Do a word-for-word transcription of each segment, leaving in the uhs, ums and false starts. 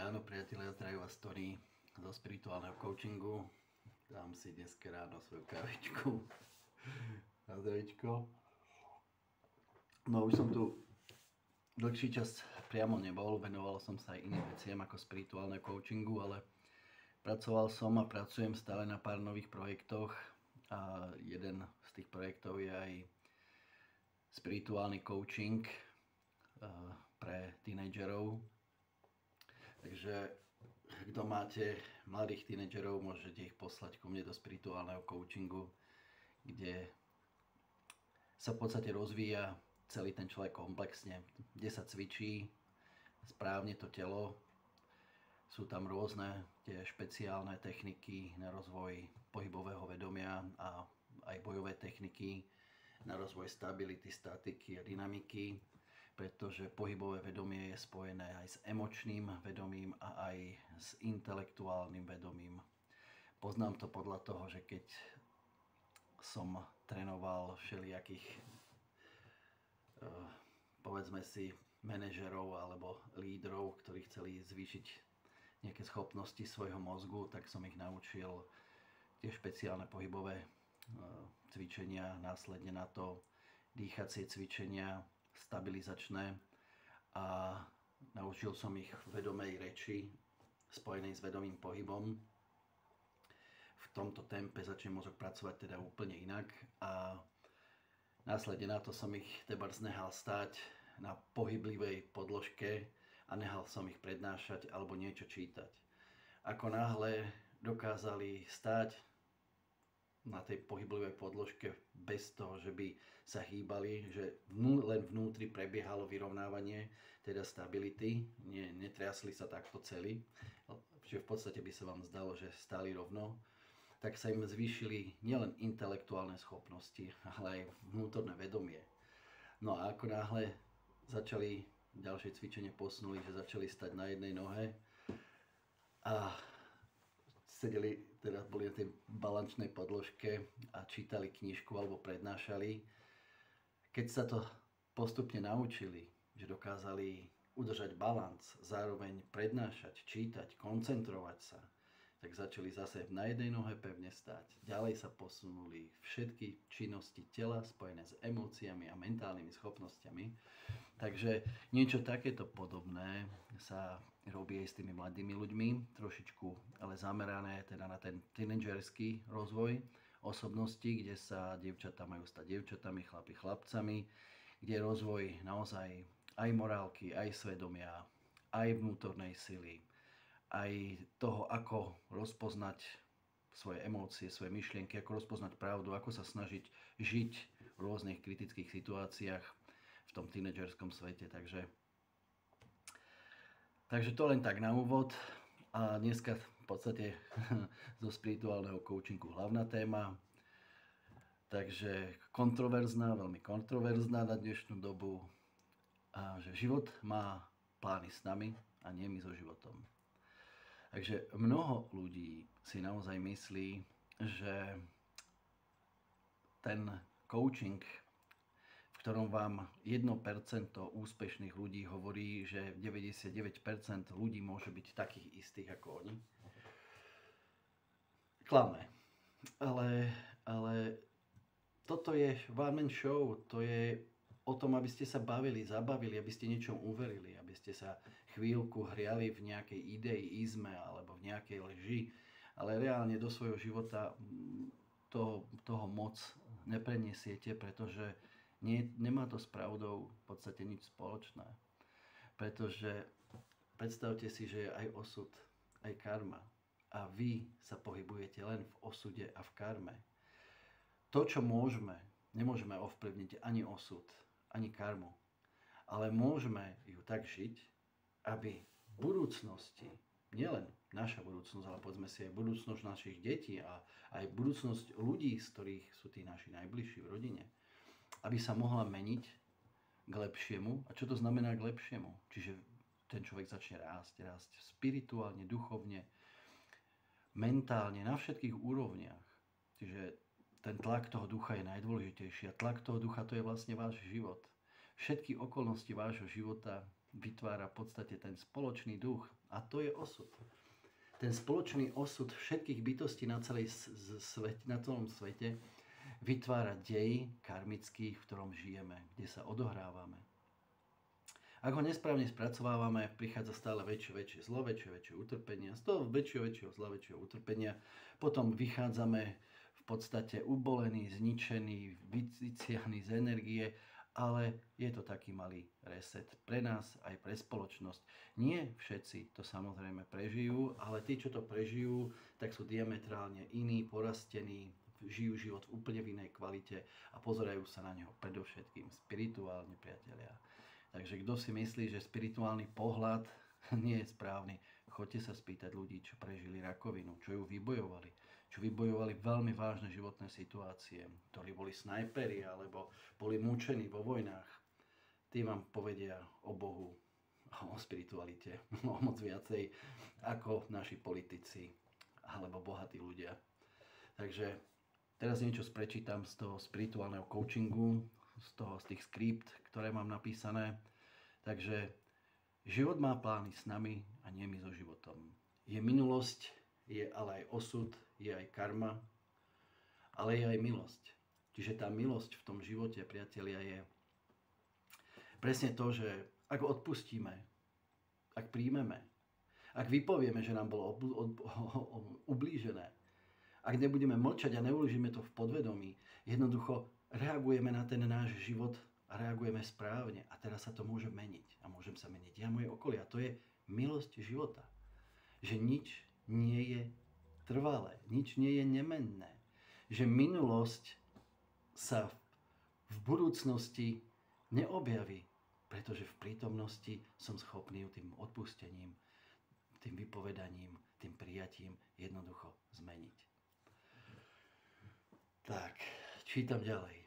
ráno, priatelia, zdraví vás Tony zo spirituálneho coachingu. Dám si dneska ráno svoju kávičku na zdravíčko. No už som tu dlhší čas priamo nebol, venoval som sa aj iným veciam ako spirituálneho coachingu, ale pracoval som a pracujem stále na pár nových projektoch a jeden z tých projektov je aj spirituálny coaching pre tínedžerov. Takže kto máte mladých tínedžerov, môžete ich poslať ku mne do spirituálneho coachingu, kde sa v podstate rozvíja celý ten človek komplexne, kde sa cvičí správne to telo. Sú tam rôzne tie špeciálne techniky na rozvoj pohybového vedomia a aj bojové techniky na rozvoj stability, statiky a dynamiky, pretože pohybové vedomie je spojené aj s emočným vedomím a aj s intelektuálnym vedomím. Poznám to podľa toho, že keď som trénoval všelijakých, povedzme si, manažerov alebo lídrov, ktorí chceli zvýšiť nejaké schopnosti svojho mozgu, tak som ich naučil tie špeciálne pohybové cvičenia, následne na to dýchacie cvičenia, stabilizačné, a naučil som ich vedomej reči spojenej s vedomým pohybom. V tomto tempe začne mozog pracovať teda úplne inak a následne na to som ich tebárs nehal stáť na pohyblivej podložke a nehal som ich prednášať alebo niečo čítať. Ako náhle dokázali stáť na tej pohyblivej podložke bez toho, že by sa hýbali, že vnú, len vnútri prebiehalo vyrovnávanie, teda stability, nie, netriasli sa takto celí, že v podstate by sa vám zdalo, že stáli rovno, tak sa im zvýšili nielen intelektuálne schopnosti, ale aj vnútorné vedomie. No a ako náhle začali ďalšie cvičenie posunuli, že začali stať na jednej nohe a sedeli, teda boli na tej balančnej podložke a čítali knižku alebo prednášali. Keď sa to postupne naučili, že dokázali udržať balans, zároveň prednášať, čítať, koncentrovať sa, tak začali zase na jednej nohe pevne stáť. Ďalej sa posunuli všetky činnosti tela spojené s emóciami a mentálnymi schopnosťami. Takže niečo takéto podobné sa robí aj s tými mladými ľuďmi, trošičku ale zamerané teda na ten tínedžerský rozvoj osobnosti, kde sa dievčatá majú stať dievčatami, chlapi chlapcami, kde je rozvoj naozaj aj morálky, aj svedomia, aj vnútornej sily, aj toho, ako rozpoznať svoje emócie, svoje myšlienky, ako rozpoznať pravdu, ako sa snažiť žiť v rôznych kritických situáciách v tom tínedžerskom svete. Takže, takže to len tak na úvod. A dneska v podstate zo spirituálneho coachingu hlavná téma. Takže kontroverzná, veľmi kontroverzná na dnešnú dobu. A že život má plány s nami a nie my so životom. Takže mnoho ľudí si naozaj myslí, že ten coaching, v ktorom vám jedno percento úspešných ľudí hovorí, že deväťdesiatdeväť percent ľudí môže byť takých istých ako oni, klame. Ale, ale toto je one-man show, to je o tom, aby ste sa bavili, zabavili, aby ste niečom uverili, aby ste sa chvíľku hriali v nejakej ideizme alebo v nejakej lži, ale reálne do svojho života toho, toho moc nepreniesiete, pretože nie, nemá to s pravdou v podstate nič spoločné. Pretože predstavte si, že je aj osud, aj karma a vy sa pohybujete len v osude a v karme. To, čo môžeme, nemôžeme ovplyvniť ani osud, ani karmu, ale môžeme ju tak žiť, aby v budúcnosti, nielen naša budúcnosť, ale povedzme si aj budúcnosť našich detí a aj budúcnosť ľudí, z ktorých sú tí naši najbližší v rodine, aby sa mohla meniť k lepšiemu. A čo to znamená k lepšiemu? Čiže ten človek začne rásť, rásť spirituálne, duchovne, mentálne, na všetkých úrovniach. Čiže ten tlak toho ducha je najdôležitejší a tlak toho ducha to je vlastne váš život. Všetky okolnosti vášho života vytvára v podstate ten spoločný duch a to je osud. Ten spoločný osud všetkých bytostí na, celej svete, na celom svete vytvára dej karmický, v ktorom žijeme, kde sa odohrávame. Ak ho nesprávne spracovávame, prichádza stále väčšie, väčšie zlo, väčšie, väčšie utrpenia. Z toho väčšieho, väčšieho zla, väčšieho utrpenia potom vychádzame v podstate ubolení, zničení, vyciahní z energie, ale je to taký malý reset pre nás, aj pre spoločnosť. Nie všetci to samozrejme prežijú, ale tí, čo to prežijú, tak sú diametrálne iní, porastení, žijú život v úplne v inej kvalite a pozerajú sa na neho predovšetkým spirituálne, priatelia. Takže kto si myslí, že spirituálny pohľad nie je správny, choďte sa spýtať ľudí, čo prežili rakovinu, čo ju vybojovali, čo vybojovali veľmi vážne životné situácie, ktorí boli snajperi alebo boli mučení vo vojnách. Tí vám povedia o Bohu a o spiritualite o moc viacej ako naši politici alebo bohatí ľudia. Takže teraz niečo sprečítam z toho spirituálneho coachingu, z toho, z tých skript, ktoré mám napísané. Takže život má plány s nami a nie my so životom. Je minulosť, je ale aj osud, je aj karma, ale je aj milosť. Čiže tá milosť v tom živote, priatelia, je presne to, že ak odpustíme, ak príjmeme, ak vypovieme, že nám bolo ublížené, ak nebudeme mlčať a neuložíme to v podvedomí, jednoducho reagujeme na ten náš život a reagujeme správne. A teraz sa to môže meniť. A môžem sa meniť ja, moje okolie. A to je milosť života. Že nič nie je trvalé. Nič nie je nemenné. Že minulosť sa v budúcnosti neobjaví. Pretože v prítomnosti som schopný ju tým odpustením, tým vypovedaním, tým prijatím jednoducho zmeniť. Tak, čítam ďalej.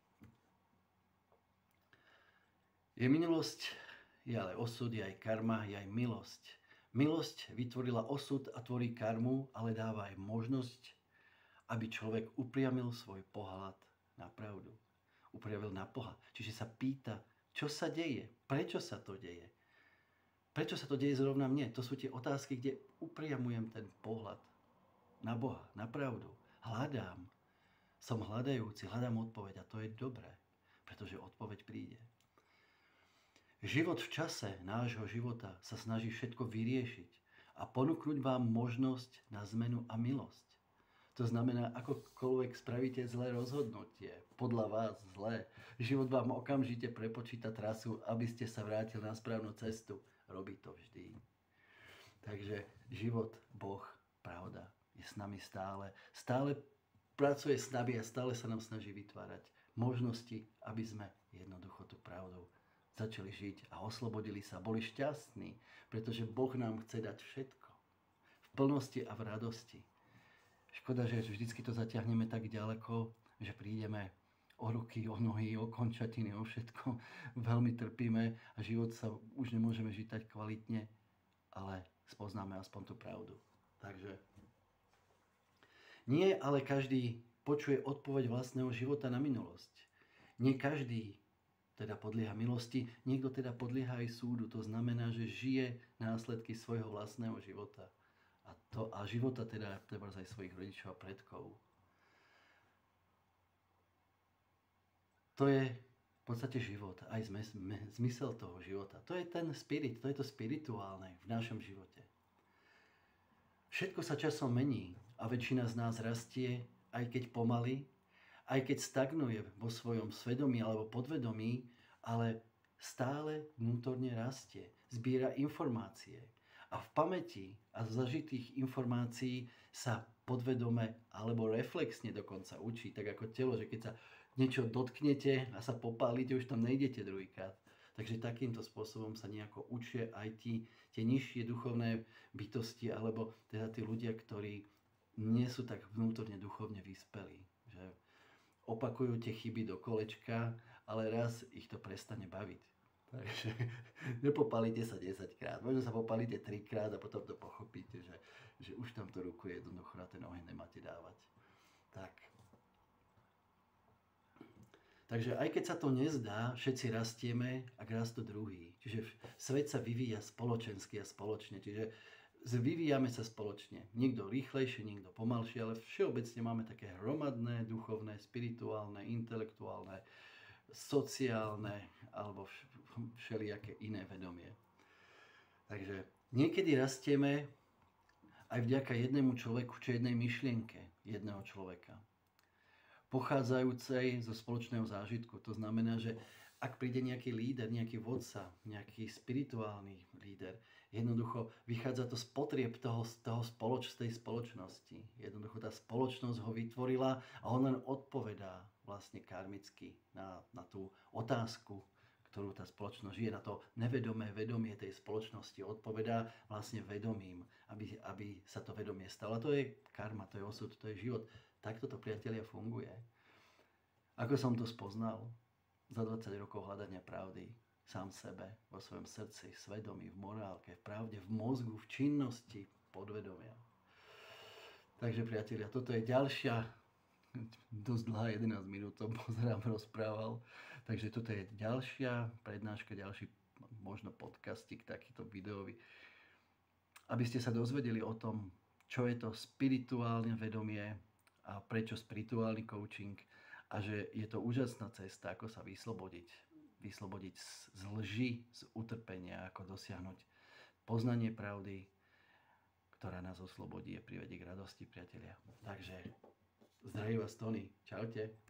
Je minulosť, je ale osud, je aj karma, je aj milosť. Milosť vytvorila osud a tvorí karmu, ale dáva aj možnosť, aby človek upriamil svoj pohľad na pravdu. Upriamil na Boha. Čiže sa pýta, čo sa deje, prečo sa to deje. Prečo sa to deje zrovna mne? To sú tie otázky, kde upriamujem ten pohľad na Boha, na pravdu. Hľadám. Som hľadajúci, hľadám odpoveď a to je dobré, pretože odpoveď príde. Život v čase nášho života sa snaží všetko vyriešiť a ponúknuť vám možnosť na zmenu a milosť. To znamená, akokoľvek spravíte zlé rozhodnutie, podľa vás zlé, život vám okamžite prepočíta trasu, aby ste sa vrátili na správnu cestu. Robí to vždy. Takže život, Boh, pravda je s nami stále. Stále pracuje s nami a stále sa nám snaží vytvárať možnosti, aby sme jednoducho tú pravdu začali žiť a oslobodili sa, boli šťastní, pretože Boh nám chce dať všetko. V plnosti a v radosti. Škoda, že vždycky to zatiahneme tak ďaleko, že prídeme o ruky, o nohy, o končatiny, o všetko. Veľmi trpíme a život sa už nemôžeme žiť tak kvalitne, ale spoznáme aspoň tú pravdu. Takže nie, ale každý počuje odpoveď vlastného života na minulosť. Nie každý teda podlieha milosti, niekto teda podlieha aj súdu. To znamená, že žije následky svojho vlastného života. A, to, a života teda treba aj svojich rodičov a predkov. To je v podstate život, aj zmysel toho života. To je ten spirit, to je to spirituálne v našom živote. Všetko sa časom mení a väčšina z nás rastie, aj keď pomaly, aj keď stagnuje vo svojom svedomí alebo podvedomí, ale stále vnútorne rastie, zbiera informácie. A v pamäti a z zažitých informácií sa podvedome alebo reflexne dokonca učí, tak ako telo, že keď sa niečo dotknete a sa popálite, už tam nejdete druhýkrát. Takže takýmto spôsobom sa nejako učia aj tí, tie nižšie duchovné bytosti alebo teda tí ľudia, ktorí nie sú tak vnútorne duchovne vyspelí. Že opakujú tie chyby do kolečka, ale raz ich to prestane baviť. Takže nepopálite sa desaťkrát, možno sa popálite trikrát a potom to pochopíte, že, že už tam tú ruku jednoducho na ten oheň nemáte dávať. Tak. Takže aj keď sa to nezdá, všetci rastieme, ak rastú druhý. Čiže svet sa vyvíja spoločensky a spoločne. Čiže vyvíjame sa spoločne. Niekto rýchlejšie, niekto pomalšie, ale všeobecne máme také hromadné, duchovné, spirituálne, intelektuálne, sociálne alebo všelijaké iné vedomie. Takže niekedy rastieme aj vďaka jednému človeku či jednej myšlienke jedného človeka, pochádzajúcej zo spoločného zážitku. To znamená, že ak príde nejaký líder, nejaký vodca, nejaký spirituálny líder, jednoducho vychádza to z potrieb toho, toho spoloč, tej spoločnosti. Jednoducho tá spoločnosť ho vytvorila a on len odpovedá vlastne karmicky na, na tú otázku, ktorú tá spoločnosť žije, na to nevedomé vedomie tej spoločnosti odpovedá vlastne vedomím, aby, aby sa to vedomie stalo. A to je karma, to je osud, to je život. Takto to, priatelia, funguje. Ako som to spoznal? Za dvadsať rokov hľadania pravdy sám sebe, vo svojom srdci, svedomí, v morálke, v pravde, v mozgu, v činnosti, podvedomia. Takže, priatelia, toto je ďalšia, dosť dlhá, jedenásť minút som pozerám, rozprával. Takže toto je ďalšia prednáška, ďalší možno podcastik, takýto videový, aby ste sa dozvedeli o tom, čo je to spirituálne vedomie, a prečo spirituálny coaching a že je to úžasná cesta, ako sa vyslobodiť. Vyslobodiť z lži, z utrpenia, ako dosiahnuť poznanie pravdy, ktorá nás oslobodí a privedie k radosti, priatelia. Takže zdraví vás Tony. Čaute.